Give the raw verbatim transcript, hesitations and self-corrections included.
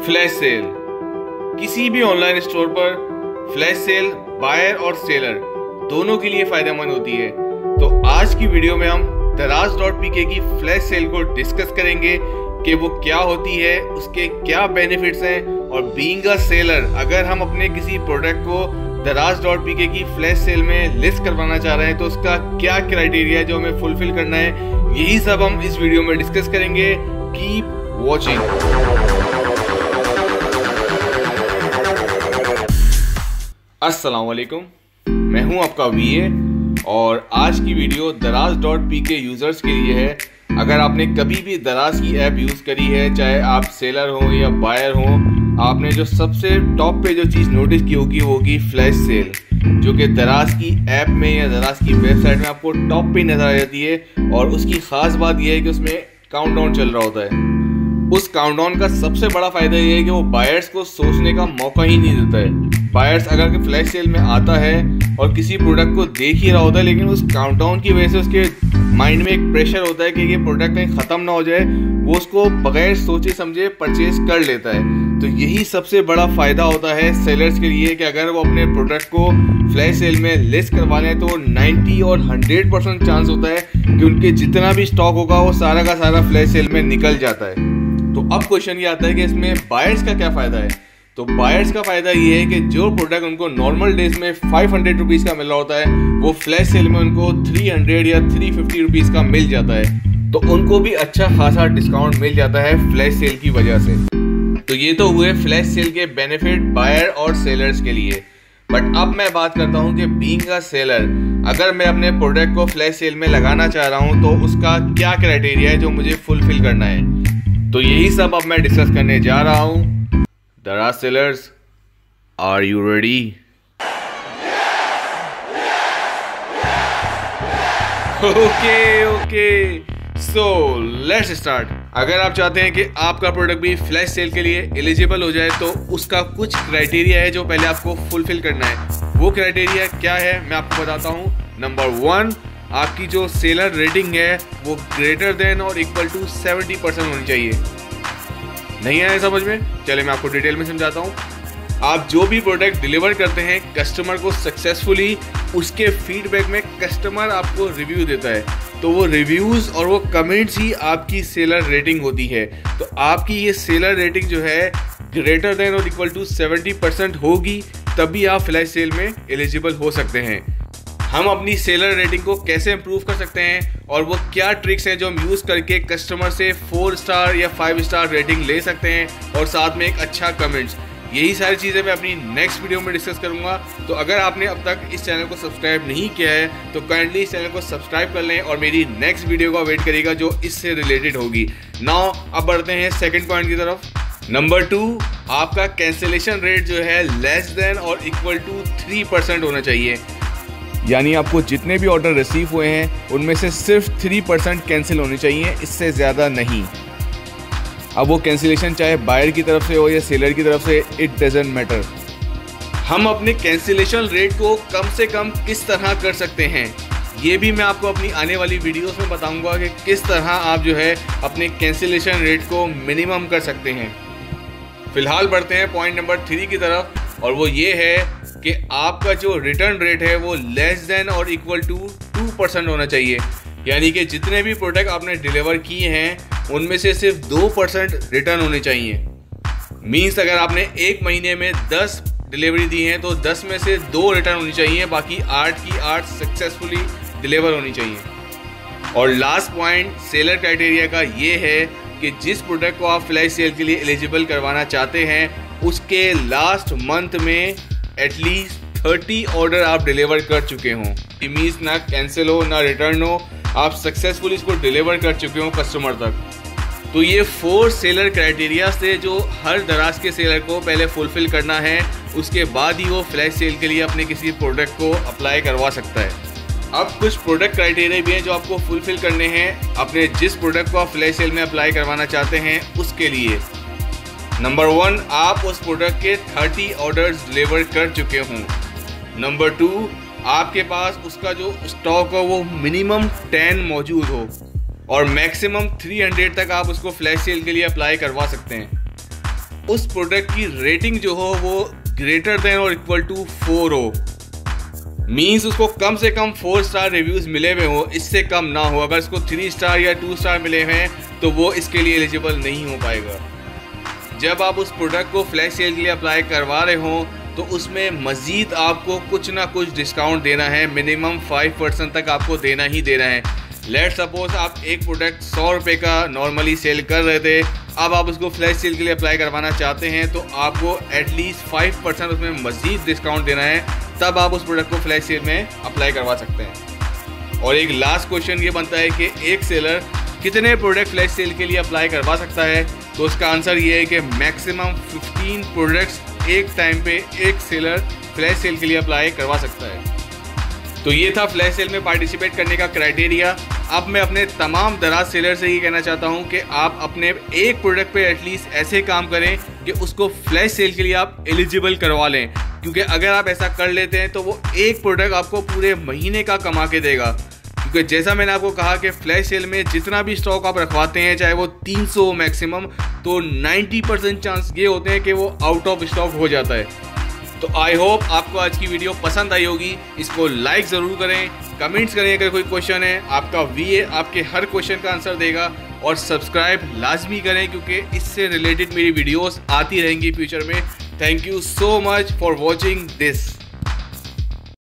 Flash sale. किसी भी online store पर फ्लैश सेल बायर और सेलर दोनों के लिए फायदेमंद होती है। तो आज की वीडियो में हम दराज डॉट पी के की फ्लैश सेल को डिस्कस करेंगे कि वो क्या होती है, उसके क्या बेनिफिट्स हैं, और बीइंग अ सेलर अगर हम अपने किसी प्रोडक्ट को दराज डॉट पी के की फ्लैश सेल में लिस्ट करवाना चाह रहे हैं तो उसका क्या क्राइटेरिया है जो हमें फुलफिल करना है, यही सब हम इस वीडियो में डिस्कस करेंगे। Keep watching. अस्सलाम वालेकुम, मैं हूं आपका वीए और आज की वीडियो दराज डॉट पी के यूजर्स के लिए है। अगर आपने कभी भी दराज की ऐप यूज़ करी है, चाहे आप सेलर हो या बायर हो, आपने जो सबसे टॉप पे जो चीज़ नोटिस की होगी वो होगी फ्लैश सेल, जो कि दराज की ऐप में या दराज की वेबसाइट में आपको टॉप पे नज़र आ जाती है। और उसकी ख़ास बात यह है कि उसमें काउंटडाउन चल रहा होता है। उस काउंटडाउन का सबसे बड़ा फ़ायदा ये है कि वो बायर्स को सोचने का मौका ही नहीं देता है। बायर्स अगर फ्लैश सेल में आता है और किसी प्रोडक्ट को देख ही रहा होता है, लेकिन उस काउंटडाउन की वजह से उसके माइंड में एक प्रेशर होता है कि ये प्रोडक्ट कहीं ख़त्म ना हो जाए, वो उसको बगैर सोचे समझे परचेज कर लेता है। तो यही सबसे बड़ा फ़ायदा होता है सेलर्स के लिए कि अगर वो अपने प्रोडक्ट को फ्लैश सेल में लिस्ट करवा लें तो नब्बे और हंड्रेड परसेंट चांस होता है कि उनके जितना भी स्टॉक होगा वो सारा का सारा फ्लैश सेल में निकल जाता है। तो अब क्वेश्चन ये आता है कि इसमें बायर्स का क्या फ़ायदा है। तो बायर्स का फ़ायदा ये है कि जो प्रोडक्ट उनको नॉर्मल डेज में फाइव हंड्रेड रुपीज़ का मिल रहा होता है वो फ्लैश सेल में उनको थ्री हंड्रेड या थ्री फिफ्टी रुपीज़ का मिल जाता है। तो उनको भी अच्छा खासा डिस्काउंट मिल जाता है फ्लैश सेल की वजह से। तो ये तो हुए फ्लैश सेल के बेनिफिट बायर और सेलर्स के लिए। बट अब मैं बात करता हूँ कि बीइंग अ सेलर अगर मैं अपने प्रोडक्ट को फ्लैश सेल में लगाना चाह रहा हूँ तो उसका क्या क्राइटेरिया है जो मुझे फुलफिल करना है। तो यही सब अब मैं डिस्कस करने जा रहा हूँ। Daraz sellers, are you ready? Okay okay, so let's start. अगर आप चाहते हैं कि आपका प्रोडक्ट भी फ्लैश सेल के लिए एलिजिबल हो जाए तो उसका कुछ क्राइटेरिया है जो पहले आपको फुलफिल करना है। वो क्राइटेरिया क्या है मैं आपको बताता हूँ। नंबर वन, आपकी जो सेलर रेटिंग है वो ग्रेटर देन और इक्वल टू सेवेंटी परसेंट होनी चाहिए। नहीं आया समझ में? चले मैं आपको डिटेल में समझाता हूँ। आप जो भी प्रोडक्ट डिलीवर करते हैं कस्टमर को सक्सेसफुली, उसके फीडबैक में कस्टमर आपको रिव्यू देता है, तो वो रिव्यूज़ और वो कमेंट्स ही आपकी सेलर रेटिंग होती है। तो आपकी ये सेलर रेटिंग जो है ग्रेटर देन और इक्वल टू सेवेंटी परसेंट होगी, तभी आप फ्लैश सेल में एलिजिबल हो सकते हैं। हम अपनी सेलर रेटिंग को कैसे इम्प्रूव कर सकते हैं और वो क्या ट्रिक्स हैं जो हम यूज़ करके कस्टमर से फोर स्टार या फाइव स्टार रेटिंग ले सकते हैं और साथ में एक अच्छा कमेंट्स, यही सारी चीज़ें मैं अपनी नेक्स्ट वीडियो में डिस्कस करूंगा। तो अगर आपने अब तक इस चैनल को सब्सक्राइब नहीं किया है तो काइंडली इस चैनल को सब्सक्राइब कर लें और मेरी नेक्स्ट वीडियो का वेट करिएगा जो इससे रिलेटेड होगी। नाउ अब बढ़ते हैं सेकेंड पॉइंट की तरफ। नंबर टू, आपका कैंसिलेशन रेट जो है लेस देन और इक्वल टू थ्री परसेंट होना चाहिए। यानी आपको जितने भी ऑर्डर रिसीव हुए हैं उनमें से सिर्फ थ्री परसेंट कैंसिल होने चाहिए, इससे ज़्यादा नहीं। अब वो कैंसिलेशन चाहे बायर की तरफ से हो या सेलर की तरफ से, इट डजंट मैटर। हम अपने कैंसिलेशन रेट को कम से कम किस तरह कर सकते हैं ये भी मैं आपको अपनी आने वाली वीडियोस में बताऊंगा कि किस तरह आप जो है अपने कैंसिलेशन रेट को मिनिमम कर सकते हैं। फिलहाल बढ़ते हैं पॉइंट नंबर थ्री की तरफ, और वो ये है कि आपका जो रिटर्न रेट है वो लेस देन और इक्वल टू टू परसेंट होना चाहिए। यानी कि जितने भी प्रोडक्ट आपने डिलीवर किए हैं उनमें से सिर्फ दो परसेंट रिटर्न होने चाहिए। मीन्स अगर आपने एक महीने में दस डिलीवरी दी हैं तो दस में से दो रिटर्न होनी चाहिए, बाकी आठ की आठ सक्सेसफुली डिलीवर होनी चाहिए। और लास्ट पॉइंट सेलर क्राइटेरिया का ये है कि जिस प्रोडक्ट को आप फ्लैश सेल के लिए एलिजिबल करवाना चाहते हैं उसके लास्ट मंथ में एटलीस्ट थर्टी ऑर्डर आप डिलीवर कर चुके हों। मीन्स ना कैंसिल हो ना रिटर्न हो, आप सक्सेसफुली इसको डिलीवर कर चुके हो कस्टमर तक। तो ये फोर सेलर क्राइटेरिया थे जो हर दराज के सेलर को पहले फुलफिल करना है, उसके बाद ही वो फ्लैश सेल के लिए अपने किसी प्रोडक्ट को अप्लाई करवा सकता है। अब कुछ प्रोडक्ट क्राइटेरिया भी हैं जो आपको फुलफिल करने हैं अपने जिस प्रोडक्ट को आप फ्लैश सेल में अप्लाई करवाना चाहते हैं उसके लिए। नंबर वन, आप उस प्रोडक्ट के थर्टी ऑर्डर्स डिलीवर कर चुके हों। नंबर टू, आपके पास उसका जो स्टॉक हो वो मिनिमम टेन मौजूद हो और मैक्सिमम थ्री हंड्रेड तक आप उसको फ्लैश सेल के लिए अप्लाई करवा सकते हैं। उस प्रोडक्ट की रेटिंग जो हो वो ग्रेटर देन और इक्वल टू फोर हो, मीन्स उसको कम से कम फोर स्टार रिव्यूज़ मिले हुए हो, इससे कम ना हो। अगर इसको थ्री स्टार या टू स्टार मिले हैं तो वो इसके लिए एलिजिबल नहीं हो पाएगा। जब आप उस प्रोडक्ट को फ्लैश सेल के लिए अप्लाई करवा रहे हो तो उसमें मज़ीद आपको कुछ ना कुछ डिस्काउंट देना है, मिनिमम फाइव परसेंट तक आपको देना ही देना है। लेट सपोज आप एक प्रोडक्ट सौ रुपये का नॉर्मली सेल कर रहे थे, अब आप उसको फ्लैश सेल के लिए अप्लाई करवाना चाहते हैं तो आपको एटलीस्ट फाइव परसेंट उसमें मज़ीद डिस्काउंट देना है, तब आप उस प्रोडक्ट को फ्लैश सेल में अप्लाई करवा सकते हैं। और एक लास्ट क्वेश्चन ये बनता है कि एक सेलर कितने प्रोडक्ट फ्लैश सेल के लिए अप्लाई करवा सकता है, तो उसका आंसर ये है कि मैक्सिमम फिफ्टीन प्रोडक्ट्स एक टाइम पे एक सेलर फ्लैश सेल के लिए अप्लाई करवा सकता है। तो ये था फ्लैश सेल में पार्टिसिपेट करने का क्राइटेरिया। अब मैं अपने तमाम दराज सेलर से ये कहना चाहता हूँ कि आप अपने एक प्रोडक्ट पे एटलीस्ट ऐसे काम करें कि उसको फ्लैश सेल के लिए आप एलिजिबल करवा लें, क्योंकि अगर आप ऐसा कर लेते हैं तो वो एक प्रोडक्ट आपको पूरे महीने का कमा के देगा। क्योंकि जैसा मैंने आपको कहा कि फ्लैश सेल में जितना भी स्टॉक आप रखवाते हैं, चाहे वो तीन सौ मैक्सिमम, तो नब्बे परसेंट चांस ये होते हैं कि वो आउट ऑफ स्टॉक हो जाता है। तो आई होप आपको आज की वीडियो पसंद आई होगी। इसको लाइक ज़रूर करें, कमेंट्स करें अगर कोई क्वेश्चन है, आपका वीए आपके हर क्वेश्चन का आंसर देगा, और सब्सक्राइब लाजमी करें क्योंकि इससे रिलेटेड मेरी वीडियोस आती रहेंगी फ्यूचर में। Thank you so much for watching this.